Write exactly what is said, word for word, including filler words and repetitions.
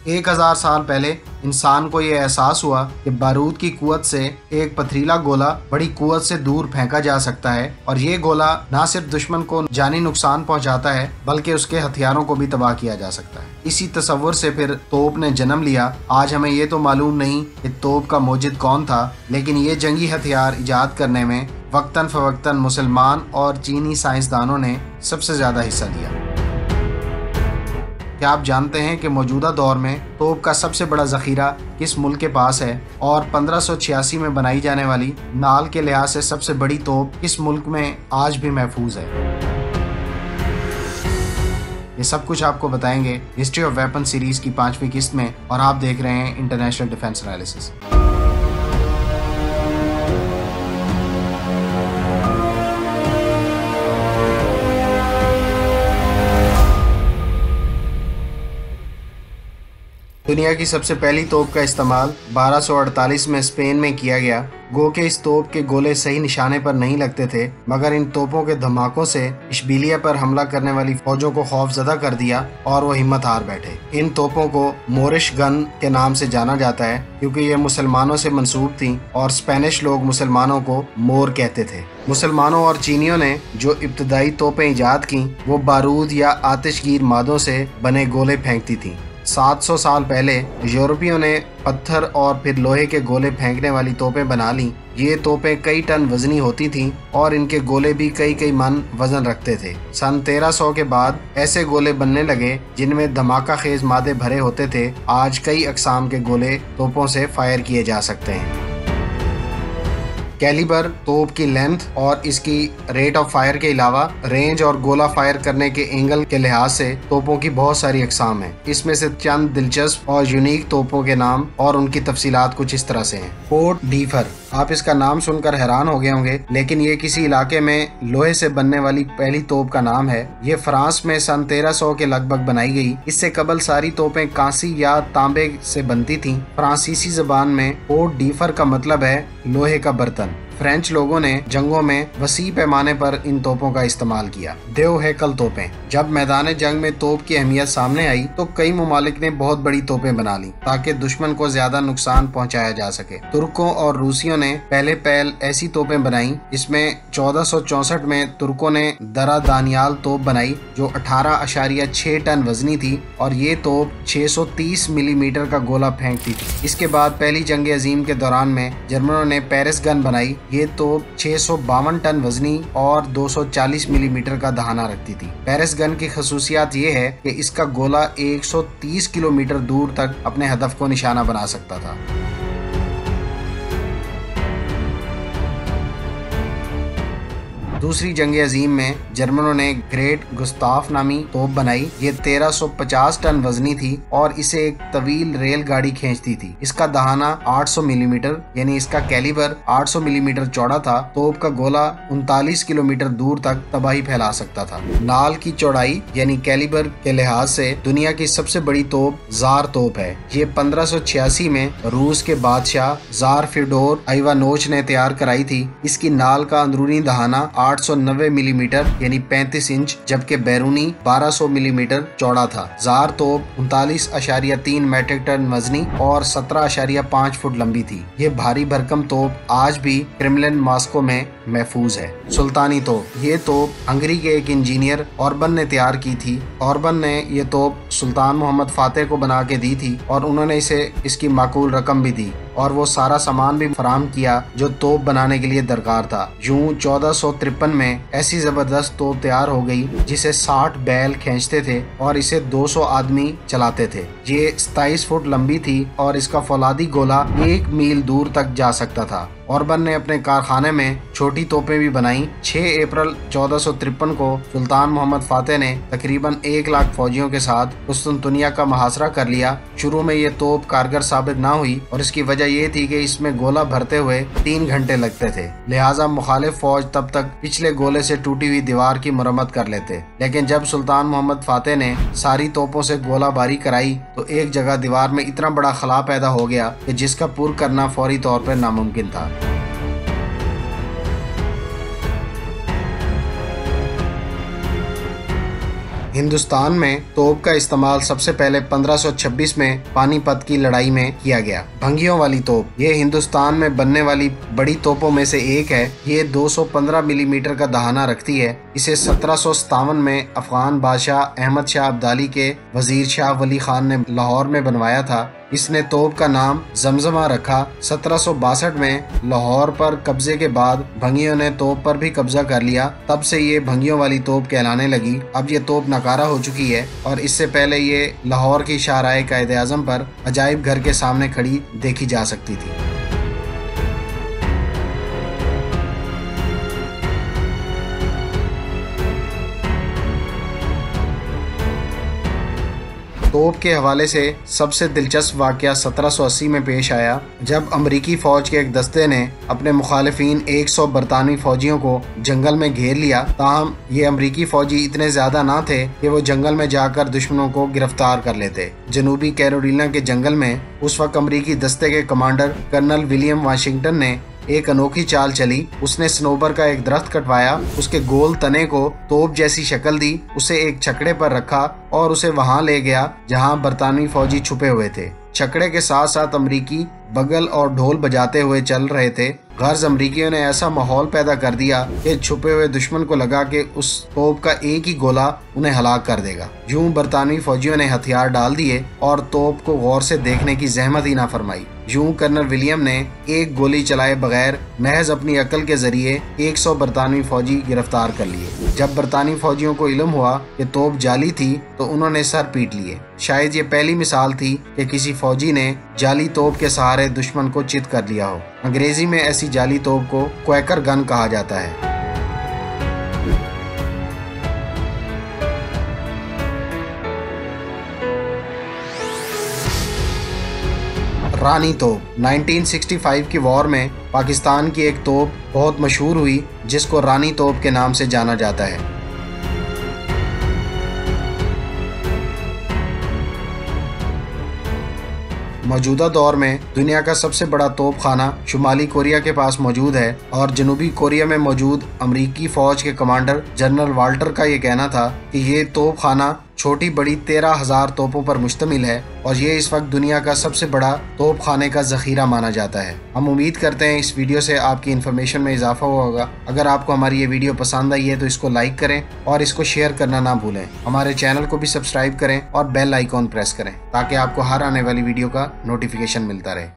एक हजार साल पहले इंसान को ये एहसास हुआ कि बारूद की कुव्वत से एक पथरीला गोला बड़ी कुव्वत से दूर फेंका जा सकता है और ये गोला न सिर्फ दुश्मन को जानी नुकसान पहुंचाता है बल्कि उसके हथियारों को भी तबाह किया जा सकता है। इसी तस्वुर से फिर तोप ने जन्म लिया। आज हमें ये तो मालूम नहीं कि तोप का मौजिद कौन था, लेकिन ये जंगी हथियार इजाद करने में वक्तन फवक्तन मुसलमान और चीनी साइंसदानों ने सबसे ज्यादा हिस्सा लिया। क्या आप जानते हैं कि मौजूदा दौर में तोप का सबसे बड़ा जखीरा किस मुल्क के पास है और पंद्रह सौ छियासी में बनाई जाने वाली नाल के लिहाज से सबसे बड़ी तोप किस मुल्क में आज भी महफूज है? ये सब कुछ आपको बताएंगे हिस्ट्री ऑफ वेपन सीरीज की पांचवी किस्त में, और आप देख रहे हैं इंटरनेशनल डिफेंस एनालिसिस। दुनिया की सबसे पहली तोप का इस्तेमाल बारह सौ अड़तालीस में स्पेन में किया गया। गो के इस तोप के गोले सही निशाने पर नहीं लगते थे, मगर इन तोपों के धमाकों से इशबिलिया पर हमला करने वाली फौजों को खौफजदा कर दिया और वो हिम्मत हार बैठे। इन तोपों को मोरिश गन के नाम से जाना जाता है क्योंकि ये मुसलमानों से मंसूब थी और स्पेनिश लोग मुसलमानों को मोर कहते थे। मुसलमानों और चीनियों ने जो इब्तदाई तोपें ईजाद की वो बारूद या आतिशगीर मादों से बने गोले फेंकती थी। सात सौ साल पहले यूरोपियों ने पत्थर और फिर लोहे के गोले फेंकने वाली तोपें बना ली। ये तोपें कई टन वजनी होती थीं और इनके गोले भी कई कई मन वजन रखते थे। सन तेरह सौ के बाद ऐसे गोले बनने लगे जिनमें धमाका खेज मादे भरे होते थे। आज कई अकसाम के गोले तोपों से फायर किए जा सकते हैं। कैलिबर तोप की लेंथ और इसकी रेट ऑफ फायर के अलावा रेंज और गोला फायर करने के एंगल के लिहाज से तोपों की बहुत सारी अकसाम हैं। इसमें से चंद दिलचस्प और यूनिक तोपों के नाम और उनकी तफसीलात कुछ इस तरह से हैं। फोर्ट डीफर, आप इसका नाम सुनकर हैरान हो गए होंगे, लेकिन ये किसी इलाके में लोहे से बनने वाली पहली तोप का नाम है। ये फ्रांस में सन तेरह सौ के लगभग बनाई गई। इससे कबल सारी तोपें कांसी या तांबे से बनती थीं। फ्रांसीसी जबान में फोर्ट डीफर का मतलब है लोहे का बर्तन। फ्रेंच लोगों ने जंगों में वसी पैमाने पर इन तोपों का इस्तेमाल किया। देव हैकल तोपें, जब मैदान जंग में तोप की अहमियत सामने आई तो कई ममालिक ने बहुत बड़ी तोपें बना ली ताकि दुश्मन को ज्यादा नुकसान पहुंचाया जा सके। तुर्कों और रूसियों ने पहले पहल ऐसी तोपें बनाई। इसमें चौदह सौ चौसठ में तुर्कों ने दरा दानियाल तोप बनाई जो अठारह अशारिया छह टन वजनी थी और ये तोप छह सौ तीस मिलीमीटर का गोला फेंकती थी। इसके बाद पहली जंग अजीम के दौरान में जर्मनों ने पेरिस गन बनाई। ये तोप छह सौ बावन टन वजनी और दो सौ चालीस मिलीमीटर का दहाना रखती थी। पेरिस गन की खसूसियात ये है कि इसका गोला एक सौ तीस किलोमीटर दूर तक अपने हदफ को निशाना बना सकता था। दूसरी जंग अजीम में जर्मनों ने ग्रेट गुस्ताफ नामी तोप बनाई। ये तेरह सौ पचास टन वजनी थी और इसे एक तवील रेलगाड़ी खींचती थी। इसका दहाना आठ सौ मिलीमीटर यानी इसका कैलिबर आठ सौ मिलीमीटर चौड़ा था। तोप का गोला उनतालीस किलोमीटर दूर तक तबाही फैला सकता था। नाल की चौड़ाई यानी कैलिबर के लिहाज से दुनिया की सबसे बड़ी तोप जार तोप है। ये पंद्रह सौ छियासी में रूस के बादशाह जार फियोडोर आइवानोच ने तैयार कराई थी। इसकी नाल का अंदरूनी दहाना आठ सौ नब्बे मिलीमीटर यानी पैंतीस इंच जबकि बैरूनी बारह सौ मिलीमीटर चौड़ा था। जार तोप उनतालीस अशारिया तीन मेट्रिक टन वजनी और सत्रह अशारिया पाँच फुट लंबी थी। ये भारी भरकम तोप आज भी क्रेमलिन मॉस्को में महफूज है। सुल्तानी तोप, ये तोप हंगरी के एक इंजीनियर ऑर्बन ने तैयार की थी। ऑर्बन ने ये तोप सुल्तान मोहम्मद फातेह को बना के दी थी और उन्होंने इसे इसकी माकूल रकम भी दी और वो सारा सामान भी फराहम किया जो तोप बनाने के लिए दरकार था। यूं चौदह सौ तिरपन में ऐसी जबरदस्त तोप तैयार हो गई जिसे साठ बैल खींचते थे और इसे दो सौ आदमी चलाते थे। ये सताईस फुट लंबी थी और इसका फौलादी गोला एक मील दूर तक जा सकता था। ऑर्बन ने अपने कारखाने में छोटी तोपें भी बनाई। छह अप्रैल चौदह सौ तिरपन को सुल्तान मोहम्मद फातेह ने तकरीबन एक लाख फौजियों के साथ कुस्तुनतुनिया का मुहासरा कर लिया। शुरू में ये तोप कारगर साबित ना हुई और इसकी वजह ये थी कि इसमें गोला भरते हुए तीन घंटे लगते थे, लिहाजा मुखालिफ फौज तब तक पिछले गोले से टूटी हुई दीवार की मरम्मत कर लेते। लेकिन जब सुल्तान मोहम्मद फातेह ने सारी तोपों से गोला बारी कराई तो एक जगह दीवार में इतना बड़ा खला पैदा हो गया कि जिसका पूरा करना फौरी तौर पर नामुमकिन था। हिंदुस्तान में तोप का इस्तेमाल सबसे पहले पंद्रह सौ छब्बीस में पानीपत की लड़ाई में किया गया। भंगियों वाली तोप, ये हिंदुस्तान में बनने वाली बड़ी तोपों में से एक है। ये दो सौ पंद्रह मिलीमीटर का दहाना रखती है। इसे सत्रह सौ सत्तावन में अफगान बादशाह अहमद शाह अब्दाली के वजीर शाह वली खान ने लाहौर में बनवाया था। इसने तोप का नाम जमजमा रखा। सत्रह सौ बासठ में लाहौर पर कब्जे के बाद भंगियों ने तोप पर भी कब्जा कर लिया। तब से ये भंगियों वाली तोप कहलाने लगी। अब ये तोप नकारा हो चुकी है और इससे पहले ये लाहौर की शाहराह कायद आज़म पर अजायब घर के सामने खड़ी देखी जा सकती थी। तोप के हवाले से सबसे दिलचस्प वाकया सत्रह सौ अस्सी में पेश आया, जब अमरीकी फौज के एक दस्ते ने अपने मुखालिफिन सौ बरतानवी फौजियों को जंगल में घेर लिया। ताहम ये अमरीकी फौजी इतने ज्यादा ना थे कि वो जंगल में जाकर दुश्मनों को गिरफ्तार कर लेते। जनूबी कैरोलिना के जंगल में उस वक्त अमरीकी दस्ते के कमांडर कर्नल विलियम वाशिंगटन ने एक अनोखी चाल चली। उसने सनोबर का एक दरख्त कटवाया, उसके गोल तने को तोप जैसी शक्ल दी, उसे एक छकड़े पर रखा और उसे वहां ले गया जहां बरतानवी फौजी छुपे हुए थे। छकड़े के साथ साथ अमरीकी बगल और ढोल बजाते हुए चल रहे थे। गर्ज अमरीकियों ने ऐसा माहौल पैदा कर दिया कि छुपे हुए दुश्मन को लगा कि उस तोप का एक ही गोला उन्हें हलाक कर देगा। यूं बरतानवी फौजियों ने हथियार डाल दिए और तोप को गौर से देखने की जहमत ही ना फरमाई। यूं कर्नल विलियम ने एक गोली चलाए बगैर महज अपनी अकल के जरिए सौ बरतानवी फौजी गिरफ्तार कर लिए। जब बरतानवी फौजियों को इल्म हुआ कि तोप जाली थी तो उन्होंने सर पीट लिए। शायद ये पहली मिसाल थी कि किसी फौजी ने जाली तोप के सहारे दुश्मन को चित कर लिया हो। अंग्रेजी में ऐसी जाली तोप को क्वैकर गन कहा जाता है। रानी तोप उन्नीस सौ पैंसठ की वॉर में पाकिस्तान की एक तोप बहुत मशहूर हुई जिसको रानी तोप के नाम से जाना जाता है। मौजूदा दौर में दुनिया का सबसे बड़ा तोप खाना शुमाली कोरिया के पास मौजूद है और जनूबी कोरिया में मौजूद अमरीकी फौज के कमांडर जनरल वाल्टर का ये कहना था कि ये तोप खाना छोटी बड़ी तेरह हजार तोपों पर मुश्तमिल है और ये इस वक्त दुनिया का सबसे बड़ा तोप खाने का जखीरा माना जाता है। हम उम्मीद करते हैं इस वीडियो से आपकी इन्फॉर्मेशन में इजाफा हुआ होगा। अगर आपको हमारी ये वीडियो पसंद आई है तो इसको लाइक करें और इसको शेयर करना ना भूलें। हमारे चैनल को भी सब्सक्राइब करें और बेल आइकॉन प्रेस करें ताकि आपको हर आने वाली वीडियो का नोटिफिकेशन मिलता रहे।